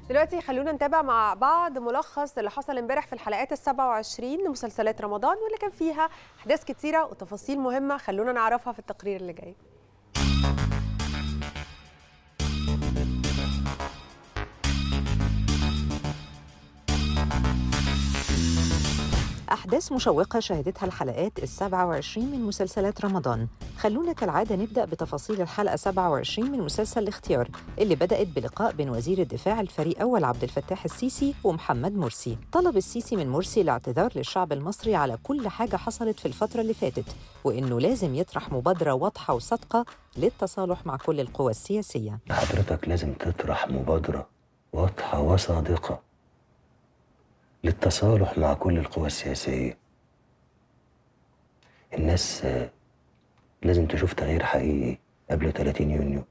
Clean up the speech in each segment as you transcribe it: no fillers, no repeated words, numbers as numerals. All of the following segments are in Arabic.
دلوقتي خلونا نتابع مع بعض ملخص اللي حصل امبارح في الحلقات ال27 لمسلسلات رمضان واللي كان فيها احداث كتيره وتفاصيل مهمه. خلونا نعرفها في التقرير اللي جاي. أحداث مشوقة شهدتها الحلقات ال27 من مسلسلات رمضان. خلونا كالعادة نبدأ بتفاصيل الحلقة 27 من مسلسل الاختيار اللي بدأت بلقاء بين وزير الدفاع الفريق أول عبد الفتاح السيسي ومحمد مرسي. طلب السيسي من مرسي الاعتذار للشعب المصري على كل حاجة حصلت في الفترة اللي فاتت، وإنه لازم يطرح مبادرة واضحة وصادقة للتصالح مع كل القوى السياسية. حضرتك لازم تطرح مبادرة واضحة وصادقة للتصالح مع كل القوى السياسية. الناس لازم تشوف تغيير حقيقي قبل 30 يونيو،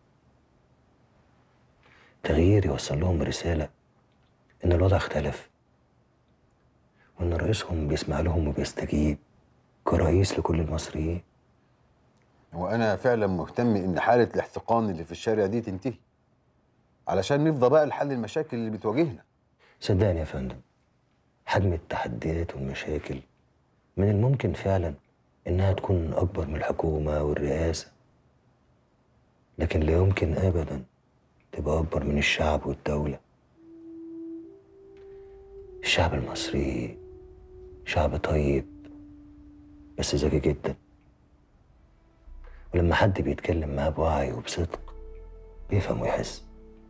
تغيير يوصل لهم رسالة إن الوضع اختلف وإن رئيسهم بيسمع لهم وبيستجيب كرئيس لكل المصريين. وأنا فعلا مهتم إن حالة الاحتقان اللي في الشارع دي تنتهي علشان نفضى بقى لحل المشاكل اللي بتواجهنا. صدقني يا فندم، حجم التحديات والمشاكل من الممكن فعلا إنها تكون أكبر من الحكومة والرئاسة، لكن لا يمكن أبدا تبقى أكبر من الشعب والدولة. الشعب المصري شعب طيب بس ذكي جدا، ولما حد بيتكلم معاه بوعي وبصدق بيفهم ويحس.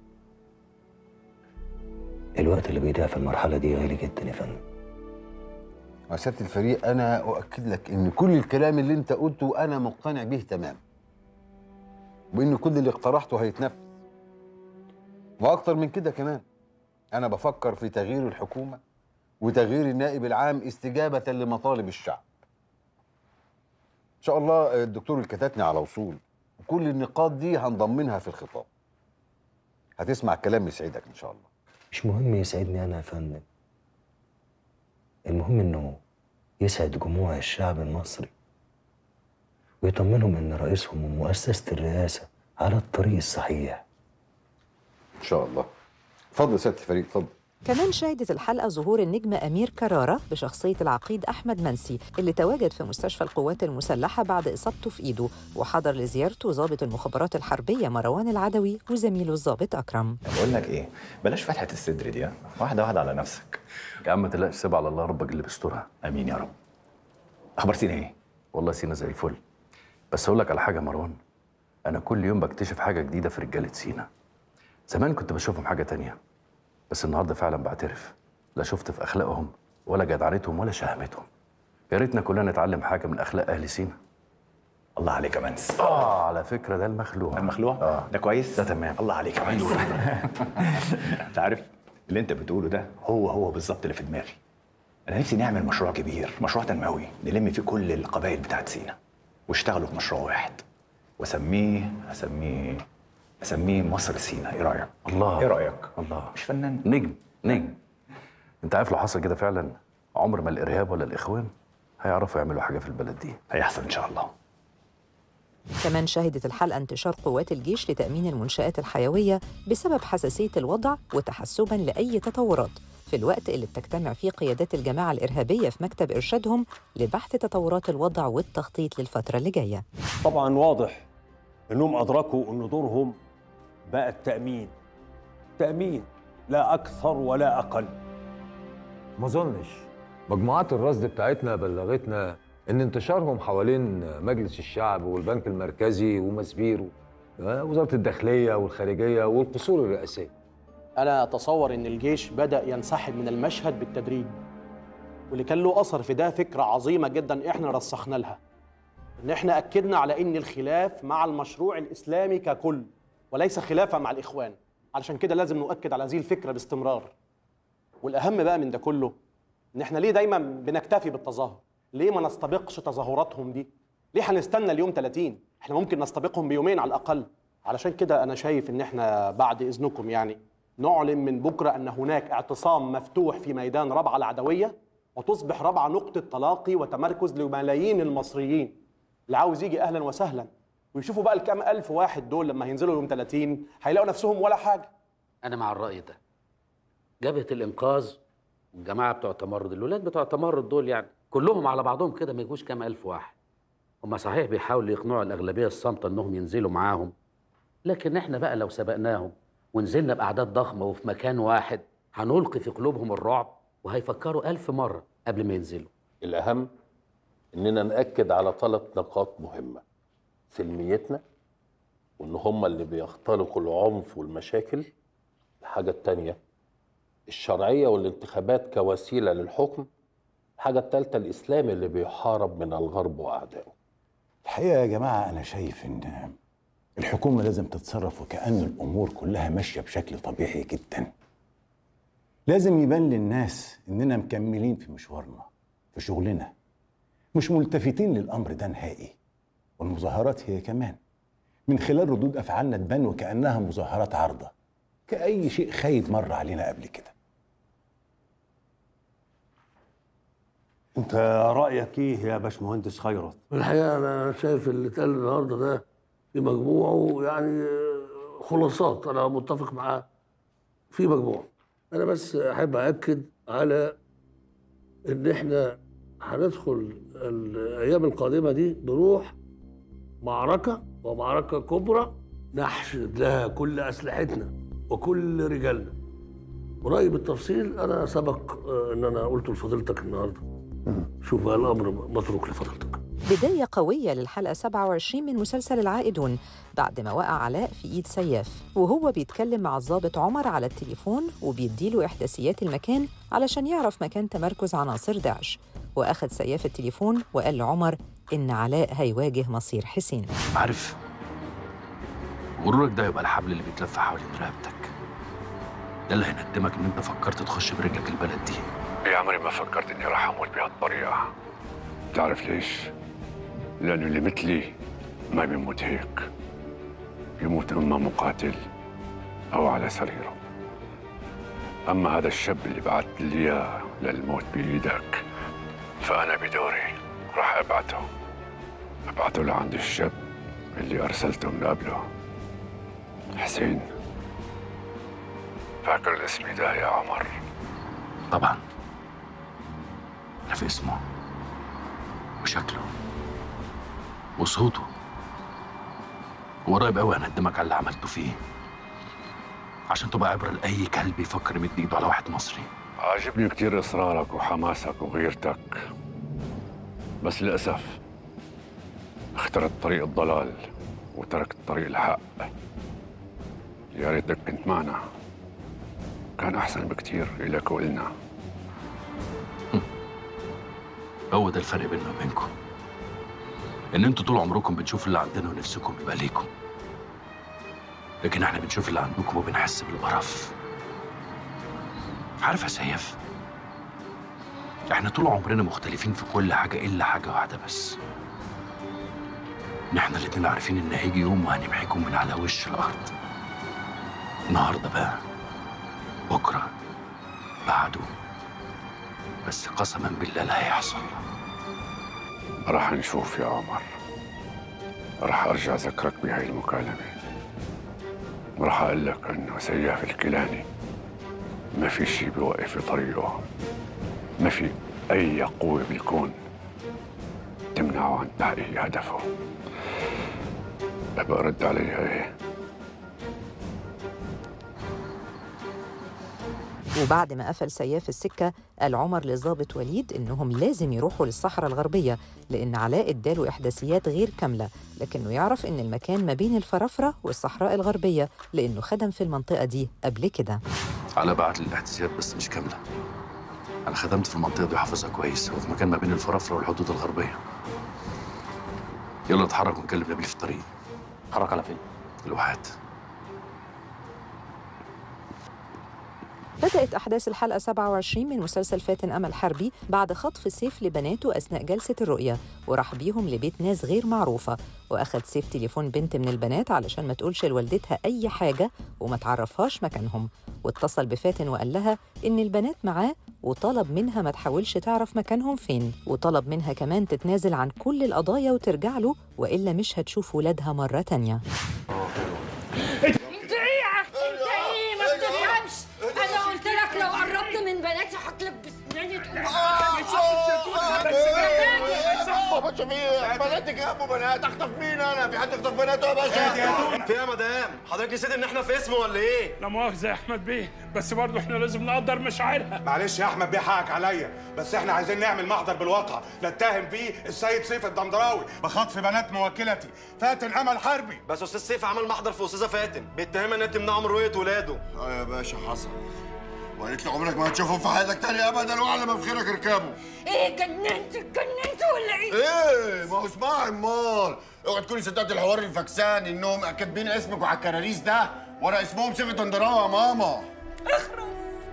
الوقت اللي بيضيع في المرحلة دي غالي جدا يا فندم. سيادة الفريق، أنا أؤكد لك إن كل الكلام اللي أنت قلته أنا مقتنع به تمام، وإن كل اللي اقترحته هيتنفذ، وأكتر من كده كمان. أنا بفكر في تغيير الحكومة وتغيير النائب العام استجابة لمطالب الشعب. إن شاء الله الدكتور الكتاتني على وصول، وكل النقاط دي هنضمنها في الخطاب. هتسمع كلام يسعدك إن شاء الله. مش مهم يسعدني أنا يا فندم، المهم إنه يسعد جموع الشعب المصري ويطمنهم إن رئيسهم ومؤسسة الرئاسة على الطريق الصحيح. إن شاء الله. اتفضل سيادة الفريق، اتفضل. كمان شهدت الحلقة ظهور النجم أمير كرارة بشخصية العقيد أحمد منسي اللي تواجد في مستشفى القوات المسلحة بعد إصابته في إيده، وحضر لزيارته ضابط المخابرات الحربية مروان العدوي وزميله الضابط أكرم. بقول لك إيه، بلاش فتحة الصدر دي، واحدة واحدة على نفسك. يا عم ما تقلقش، سيب على الله، ربك اللي بيسترها. آمين يا رب. أخبار سينا إيه؟ والله سينا زي الفل، بس أقول لك على حاجة يا مروان، أنا كل يوم بكتشف حاجة جديدة في رجالة سينا. زمان كنت بشوفهم حاجة تانية، بس النهارده فعلا بعترف، لا شفت في اخلاقهم ولا جدعنتهم ولا شهامتهم. يا ريتنا كلنا نتعلم حاجه من اخلاق اهل سينا. الله عليك يا منس. على فكره ده المخلوع. المخلوع؟ ده كويس؟ ده تمام. الله عليك يا منس. انت عارف اللي انت بتقوله ده هو بالظبط اللي في دماغي. انا نفسي نعمل مشروع كبير، مشروع تنموي نلم فيه كل القبائل بتاعت سينا واشتغلوا في مشروع واحد، واسميه مصر سينا. ايه رايك؟ الله. ايه رايك؟ الله. مش فنان؟ نجم. انت عارف لو حصل كده فعلا عمر ما الارهاب ولا الاخوان هيعرفوا يعملوا حاجه في البلد دي. هيحصل ان شاء الله. كمان شهدت الحلقة انتشار قوات الجيش لتأمين المنشآت الحيوية بسبب حساسية الوضع وتحسباً لأي تطورات، في الوقت اللي بتجتمع فيه قيادات الجماعة الإرهابية في مكتب إرشادهم لبحث تطورات الوضع والتخطيط للفترة اللي جاية. طبعاً واضح إنهم أدركوا إن دورهم بقى التأمين لا أكثر ولا أقل. ما أظنش مجموعات الرصد بتاعتنا بلغتنا إن انتشارهم حوالين مجلس الشعب والبنك المركزي ومسبيرو وزارة الداخلية والخارجية والقصور الرئاسية. أنا أتصور إن الجيش بدأ ينسحب من المشهد بالتدريج، واللي كان له أثر في ده فكرة عظيمة جدا إحنا رسخنا لها، إن إحنا أكدنا على إن الخلاف مع المشروع الإسلامي ككل وليس خلافا مع الإخوان. علشان كده لازم نؤكد على هذه الفكرة باستمرار. والأهم بقى من ده كله إن إحنا ليه دايما بنكتفي بالتظاهر؟ ليه ما نستبقش تظاهراتهم دي؟ ليه هنستنى اليوم 30؟ إحنا ممكن نستبقهم بيومين على الأقل. علشان كده أنا شايف إن إحنا بعد إذنكم يعني نعلن من بكرة أن هناك اعتصام مفتوح في ميدان رابعة العدوية، وتصبح رابعة نقطة تلاقي وتمركز لملايين المصريين. اللي عاوز يجي أهلا وسهلا، ويشوفوا بقى الكام ألف واحد دول لما هينزلوا يوم 30 هيلاقوا نفسهم ولا حاجة. أنا مع الرأي ده، جبهه الانقاذ والجماعه بتوع التمرد، الولاد بتوع التمرد دول يعني كلهم على بعضهم كده ما يجوش كام الف واحد. هم صحيح بيحاولوا يقنعوا الاغلبيه الصامته انهم ينزلوا معاهم، لكن احنا بقى لو سبقناهم ونزلنا باعداد ضخمه وفي مكان واحد هنلقي في قلوبهم الرعب وهيفكروا 1000 مره قبل ما ينزلوا. الاهم اننا ناكد على 3 نقاط مهمه: سلميتنا، وان هم اللي بيختلقوا العنف والمشاكل. الحاجه الثانيه الشرعيه والانتخابات كوسيله للحكم. الحاجه الثالثه الاسلام اللي بيحارب من الغرب واعدائه. الحقيقه يا جماعه انا شايف ان الحكومه لازم تتصرف وكأن الامور كلها ماشيه بشكل طبيعي جدا. لازم يبان للناس اننا مكملين في مشوارنا في شغلنا، مش ملتفتين للامر ده نهائي. والمظاهرات هي كمان من خلال ردود افعالنا تبان وكأنها مظاهرات عارضه، كأي شيء خايب مر علينا قبل كده. انت رايك ايه يا باشمهندس خيرت؟ الحقيقه انا شايف اللي اتقال النهارده ده في مجموعه يعني خلاصات انا متفق معاه في مجموعه. انا بس احب اكد على ان احنا هندخل الايام القادمه دي بروح معركه، ومعركه كبرى نحشد لها كل اسلحتنا وكل رجالنا. ورأيي بالتفصيل انا سبق ان انا قلته لفضيلتك النهارده. شوف بقى الامر متروك لفضيلتك. بداية قوية للحلقة 27 من مسلسل العائدون بعد ما وقع علاء في إيد سياف وهو بيتكلم مع الضابط عمر على التليفون وبيديله إحداثيات المكان علشان يعرف مكان تمركز عناصر داعش. وأخذ سياف التليفون وقال لعمر إن علاء هيواجه مصير حسين. عارف غرورك ده يبقى الحبل اللي بيتلف حوالين رقبتك، ده اللي هيندمك إن أنت فكرت تخش برجلك البلد دي. يا عمري ما فكرت إني راح أموت بهالطريقة. تعرف ليش؟ لأنه اللي مثلي ما بيموت هيك، بيموت إما مقاتل أو على سريره. أما هذا الشاب اللي بعت لي إياه للموت بإيدك، فأنا بدوري راح أبعته لعند الشاب اللي أرسلته من قبله، حسين. فاكر الاسم ده يا عمر؟ طبعا عارف اسمه وشكله وصوته، وقريب قوي هندمك على اللي عملته فيه عشان تبقى عبره لاي كلب يفكر يمد ايده على واحد مصري. عاجبني كتير اصرارك وحماسك وغيرتك، بس للاسف اخترت طريق الضلال وتركت طريق الحق. يا ريتك كنت معنا، كان احسن بكتير الك والنا. هو ده الفرق بيننا وبينكم، ان انتوا طول عمركم بتشوفوا اللي عندنا ونفسكم يبقى ليكم، لكن احنا بنشوف اللي عندكم وبنحس بالقرف. عارف يا سيف، احنا طول عمرنا مختلفين في كل حاجه الا حاجه واحده بس، ان احنا الاتنين عارفين ان هيجي يوم وهنمحيكم من على وش الارض. النهارده بقى، بكره، بعده، بس قسما بالله لا هيحصل. راح نشوف يا عمر، راح ارجع اذكرك بهاي المكالمه، راح اقول لك انه سياف الكيلاني ما في شيء بيوقف في طريقه، ما في اي قوه بالكون تمنعه عن تحقيق هدفه. ابقى رد عليها ايه؟ وبعد ما قفل سياف السكة قال عمر للضابط وليد إنهم لازم يروحوا للصحراء الغربية، لأن علاء اداله إحداثيات غير كاملة، لكنه يعرف إن المكان ما بين الفرافرة والصحراء الغربية لأنه خدم في المنطقة دي قبل كده. علاء بعت لي الإحداثيات بس مش كاملة. أنا خدمت في المنطقة دي وحافظها كويس، وفي مكان ما بين الفرافرة والحدود الغربية. يلا نتحرك ونكلم نبيل في الطريق. نتحرك على فين؟ الواحات. بدأت أحداث الحلقة 27 من مسلسل فاتن أمل حربي بعد خطف سيف لبناته أثناء جلسة الرؤية، وراح بيهم لبيت ناس غير معروفة، وأخذ سيف تليفون بنت من البنات علشان ما تقولش لوالدتها أي حاجة وما تعرفهاش مكانهم، واتصل بفاتن وقال لها إن البنات معاه، وطلب منها ما تحاولش تعرف مكانهم فين، وطلب منها كمان تتنازل عن كل القضايا وترجع له، وإلا مش هتشوف ولادها مرة تانية. انت ايه ما بتفهمش؟ انا قلت لك لو من بناتي هطلب بسناني تقوم شفيق بناتك يا ابو بنات اخطف مين انا؟ في حد يخطف بناته يا باشا؟ في يا مدام حضرتك نسيت ان احنا في اسم ولا ايه؟ لا مؤاخذة يا احمد بيه، بس برضه احنا لازم نقدر مشاعرها. معلش يا احمد بيه حقك عليا، بس احنا عايزين نعمل محضر بالواقع نتهم فيه السيد سيف الدندراوي بخطف بنات موكلتي فاتن امل حربي. بس استاذ سيف عمل محضر في استاذه فاتن بيتهمها انها تمنعه من رؤيه ولاده. اه يا باشا حصل، وقالت لي عمرك ما هتشوفهم في حياتك تاني ابدا وعلى ما في خيرك اركبوا. ايه اتجننت ولا ايه؟ ايه ما هو اسمعي امال، اوعي تكوني صدقتي الحوار الفكسان انهم كاتبين اسمك وعلى الكراريس ده ورا اسمهم سيف الدندراوي يا ماما. اخرس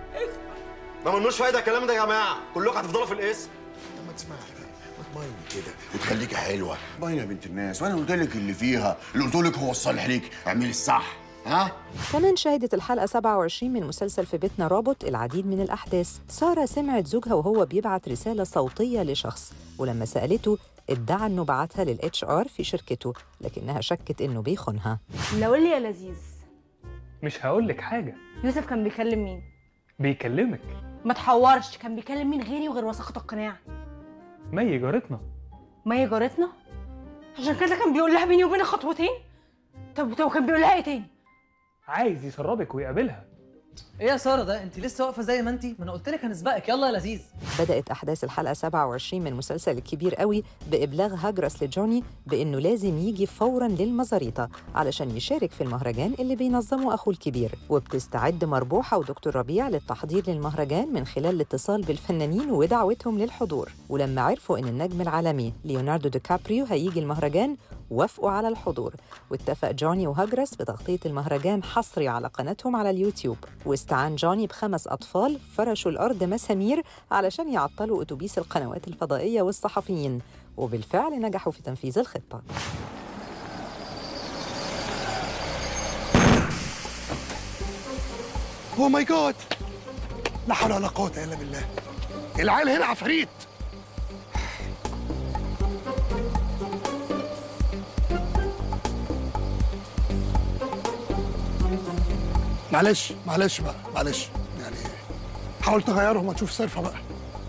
ما ملوش فايده الكلام ده يا جماعه، كلكم هتفضلوا في الاسم. ما تسمعي باينه كده وتخليكي حلوه، باينه يا بنت الناس، وانا قلت لك اللي فيها، اللي قلت لك هو الصالح ليك، اعملي الصح. ها؟ كمان شهدت الحلقة 27 من مسلسل في بيتنا رابط العديد من الأحداث. سارة سمعت زوجها وهو بيبعت رسالة صوتية لشخص، ولما سألته ادعى إنه بعتها للHR في شركته، لكنها شكت إنه بيخونها. لو قول لي يا لذيذ. مش هقول لك حاجة. يوسف كان بيكلم مين؟ بيكلمك. ما تحورش، كان بيكلم مين غيري وغير وثيقة القناع؟ مي جارتنا. مي جارتنا؟ عشان كده كان بيقول لها بيني وبينك خطوتين؟ طب كان بيقول لها ايه تاني؟ عايز يسربك ويقابلها. ايه يا ساره ده؟ انت لسه واقفه زي ما انت؟ ما انا قلت لك هنسبقك، يلا يا لذيذ. بدأت أحداث الحلقة 27 من مسلسل الكبير قوي بإبلاغ هاجرس لجوني بإنه لازم يجي فوراً للمزاريطة علشان يشارك في المهرجان اللي بينظمه أخوه الكبير. وبتستعد مربوحة ودكتور ربيع للتحضير للمهرجان من خلال الاتصال بالفنانين ودعوتهم للحضور. ولما عرفوا إن النجم العالمي ليوناردو دي كابريو هيجي المهرجان وافقوا على الحضور، واتفق جوني وهاجرس بتغطية المهرجان حصري على قناتهم على اليوتيوب. واستعان جوني ب5 أطفال فرشوا الأرض مسامير علشان يعطلوا أتوبيس القنوات الفضائية والصحفيين، وبالفعل نجحوا في تنفيذ الخطة. اوه ماي جاد، لا حول ولا قوة إلا بالله، العيال هنا عفاريت. معلش بقى، معلش يعني حاول تغيرهم وتشوف صرفة بقى.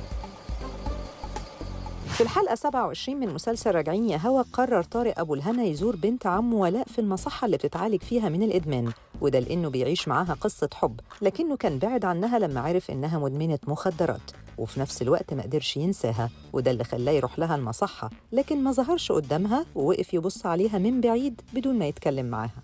في الحلقة 27 من مسلسل راجعين يا هوا قرر طارق أبو الهنا يزور بنت عمه ولاء في المصحة اللي بتتعالج فيها من الإدمان، وده لأنه بيعيش معاها قصة حب، لكنه كان بعد عنها لما عرف إنها مدمنة مخدرات، وفي نفس الوقت ما قدرش ينساها، وده اللي خلاه يروح لها المصحة، لكن ما ظهرش قدامها ووقف يبص عليها من بعيد بدون ما يتكلم معاها.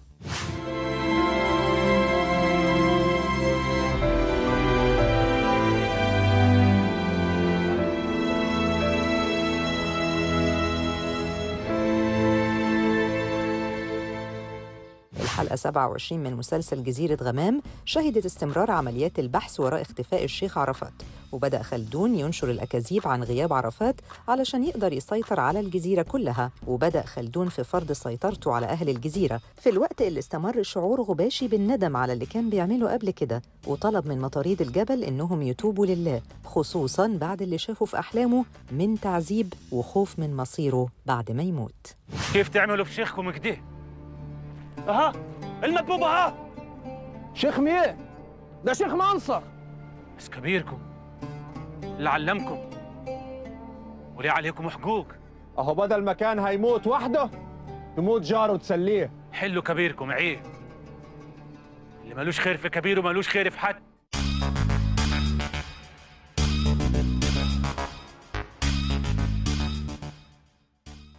الحلقة 27 من مسلسل جزيرة غمام شهدت استمرار عمليات البحث وراء اختفاء الشيخ عرفات، وبدأ خلدون ينشر الأكاذيب عن غياب عرفات علشان يقدر يسيطر على الجزيرة كلها، وبدأ خلدون في فرض سيطرته على أهل الجزيرة في الوقت اللي استمر شعور غباشي بالندم على اللي كان بيعمله قبل كده، وطلب من مطاريد الجبل إنهم يتوبوا لله، خصوصاً بعد اللي شافه في أحلامه من تعذيب وخوف من مصيره بعد ما يموت. كيف تعملوا في شيخكم كده؟ اها المكبوب اها. شيخ مين؟ ده شيخ منصر. بس كبيركم اللي علمكم وليه عليكم حقوق. اهو بدل ما كان هيموت وحده يموت جاره وتسليه. حلوا كبيركم عيب، اللي ملوش خير في كبيره ملوش خير في حد.